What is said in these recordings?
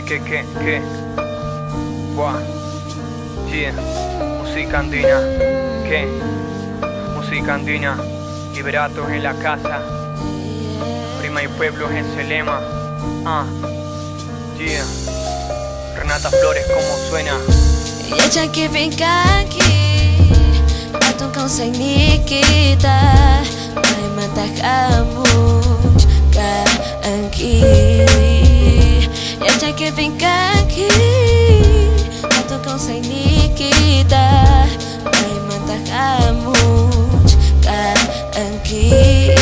¿Qué? Buah, yeah, música andina, ¿qué? Música andina, liberatos en la casa, Rima y Pueblo es el lema, yeah, Renata Flores, ¿cómo suena? Yacha que venga aqui, atong kang say ni kita, ay matakamuch ka angki. Yacha que venga aqui, atong kang say ni kita, ay matakamuch ka angki.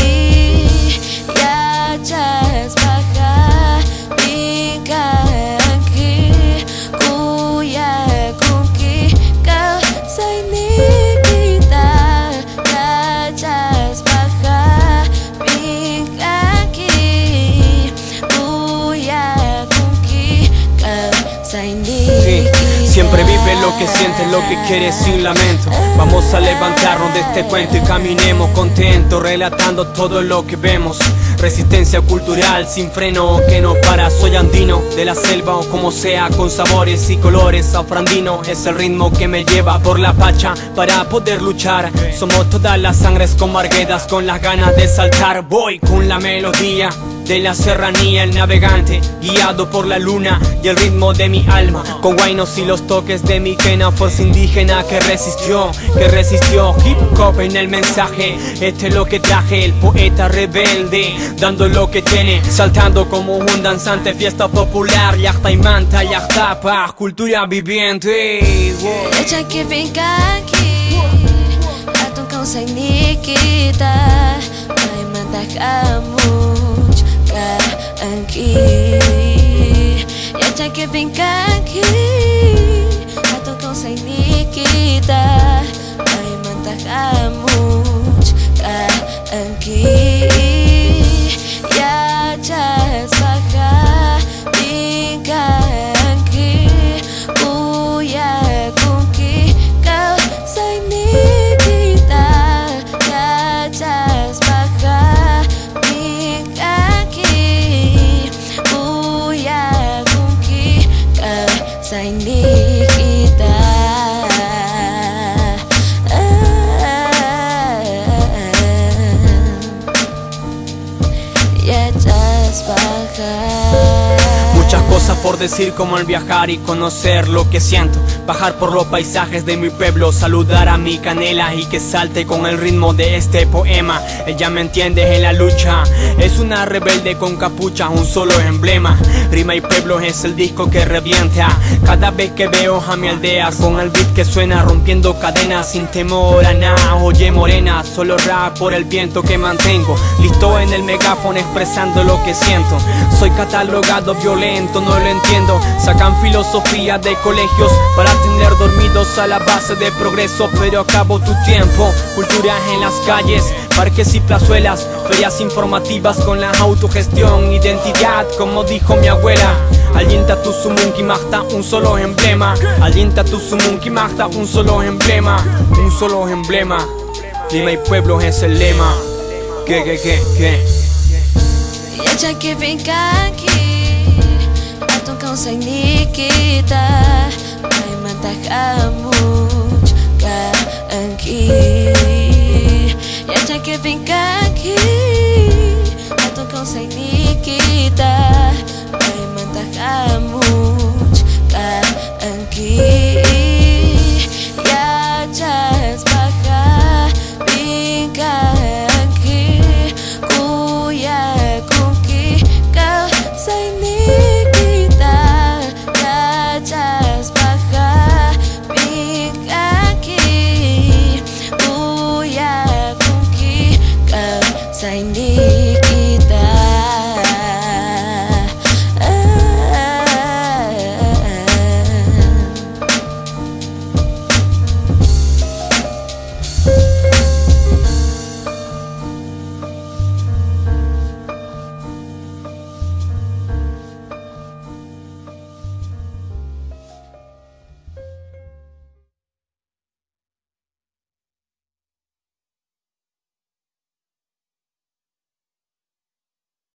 Yachas baka venga aqui, kuya kunki ka say ni kita. Yachas baka venga aqui, kuya kunki ka say ni kita. Siempre vive lo que sientes, lo que quieres sin lamento. Vamos a levantarnos de este cuento y caminemos contentos, relatando todo lo que vemos. Resistencia cultural sin freno que no para. Soy andino de la selva o como sea, con sabores y colores. Afrandino es el ritmo que me lleva por la pacha para poder luchar. Somos todas las sangres con marguedas, con las ganas de saltar. Voy con la melodía de la serranía, el navegante guiado por la luna y el ritmo de mi alma, con guainos y los toques de mi quena, fuerza indígena que resistió hip hop en el mensaje. Este es lo que traje, el poeta rebelde, dando lo que tiene, saltando como un danzante, fiesta popular, yachta y manta, yachta paz, cultura viviente. Yacha que venga aqui, atong kang say ni kita, ay matakamuch ka angki. Yacha que venga aqui, atong kang say ni kita, ay matakamuch ka angki. Yachas baka venga aqui, kuya kunki ka say ni kita. Yachas baka venga aqui, kuya kunki ka say ni kita. Yachas baka. Muchas cosas por decir, como el viajar y conocer lo que siento, bajar por los paisajes de mi pueblo, saludar a mi canela y que salte con el ritmo de este poema. Ella me entiende en la lucha, es una rebelde con capucha, un solo emblema. Rima y Pueblo es el disco que revienta cada vez que veo a mi aldea, con el beat que suena rompiendo cadenas sin temor a nada. Oye morena, solo rap por el viento que mantengo, listo en el megáfono expresando lo que siento. Soy catalogado violento, no lo entiendo. Sacan filosofía de colegios para tener dormidos a la base de progreso, pero acabo tu tiempo. Cultura en las calles, parques y plazuelas, ferias informativas con la autogestión. Identidad, como dijo mi abuela. Alienta tu sumunki magta, un solo emblema. Alienta tu sumunki magta, un solo emblema. Un solo emblema. Rima y Pueblo es el lema. ¿Qué? Yacha que venga aqui, atong kang say ni kita, ay matakamuch ka angki. Yacha que venga aqui, atong kang say ni kita, ay matakamuch ka angki.